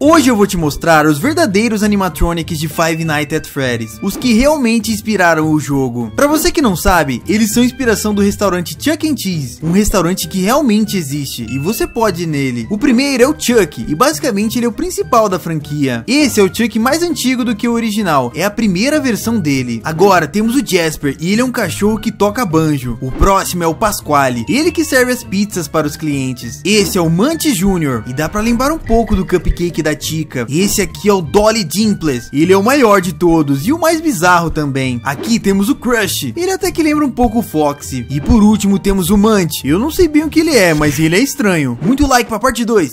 Hoje eu vou te mostrar os verdadeiros animatronics de Five Nights at Freddy's, os que realmente inspiraram o jogo. Pra você que não sabe, eles são inspiração do restaurante Chuck E. Cheese, um restaurante que realmente existe e você pode ir nele. O primeiro é o Chuck e basicamente ele é o principal da franquia. Esse é o Chuck mais antigo do que o original, é a primeira versão dele. Agora temos o Jasper e ele é um cachorro que toca banjo. O próximo é o Pasquale, ele que serve as pizzas para os clientes. Esse é o Munch Jr. e dá pra lembrar um pouco do cupcake da Chica. Esse aqui é o Dolly Dimples, ele é o maior de todos e o mais bizarro também. Aqui temos o Crush, ele até que lembra um pouco o Foxy. E por último temos o Munch, eu não sei bem o que ele é, mas ele é estranho. Muito like pra parte 2.